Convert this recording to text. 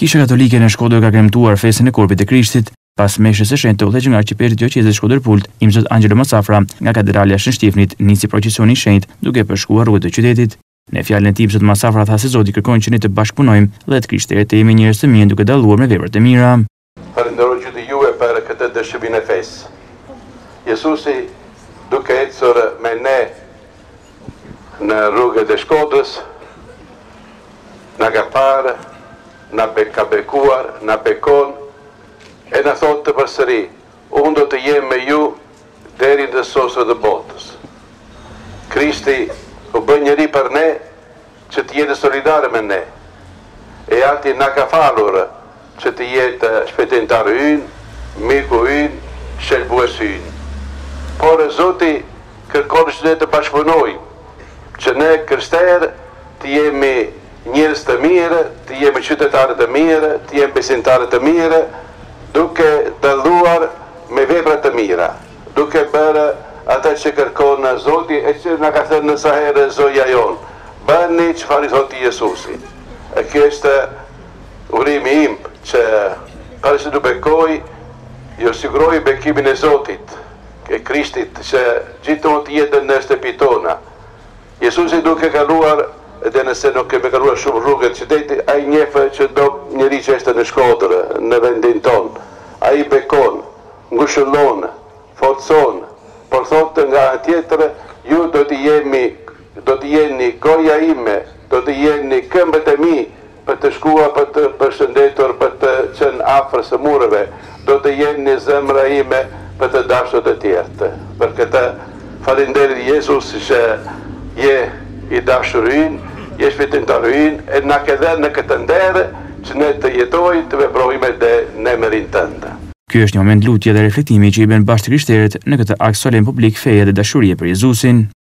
Kisha Katolike në Shkodër ka kremtuar fesën e korpit të Krishtit pas meshës së shenjtë udhëhequr nga arkiprefekti i diocezës Shkodër Pult, Imzot Angelo Mosafra, nga katedrali Shën Shtifnit, nisi procesioni i shenjtë duke përshkuar rrugët e qytetit. Në fjalën e tij Imzot Mosafra tha se Zoti kërkon që ne të bashkëpunojmë dhe të krishterët të jemi njerëz të mirë duke dalluar me vepra të mira. Falenderoj gjithë juve për këtë dëshimin e fesë. Jezusi duke ecur me ne në rrugët e Shkodrës, na ka parë, na ka bekuar, na bekon, e na thot të përsëri, unë do të jem me ju deri në sosën e botës. Krishti u bë njëri për ne që të jetë solidare me ne. E ati na ka falur që të jetë shpëtimtar ynë, miku ynë, shëlbues ynë. Por Zoti kërkon që ne të bashkëpunojmë, që ne krishterë të jemi njerëz të mirë, të jemi qytetarë të mirë, të jemi besimtarë të mirë, duke dalluar me vepra të mira, duke bërë atë që kërkon Zoti e që na ka thënë sa herë zoja jon. Bëni çfarë i thotë Jezusi. E kjo është urimi im që para se të bekoj, ju siguroj bekimin e Zotit, e Krishtit që gjithmonë të jetë në shtëpi tona. Jezusi duke kaluar edhe nëse nuk kemi kaluar shumë rrugët qytetit, ai njeh që do njëri që është në Shkodër, në vendin ton. Ai bekon, ngushëllon, forcon, por thotë nga tjetër, ju do të jeni goja ime, do të jeni këmbët e mi për të shkuar, për të përshëndetur, për të qenë afër së mureve, do të jeni zemra ime për të dashur të tjerë. Për këtë falenderit Jezus që je i dashur ynë, je shpëtimtar ynë, e na ke dhënë në këtë nder që ne të jetojmë, të veprojmë dhe në emrin tënd. Ky është një moment lutje dhe reflektimi që i bën bashkë krishterët në këtë akt solemn publik feje dhe dashurie për Jezusin.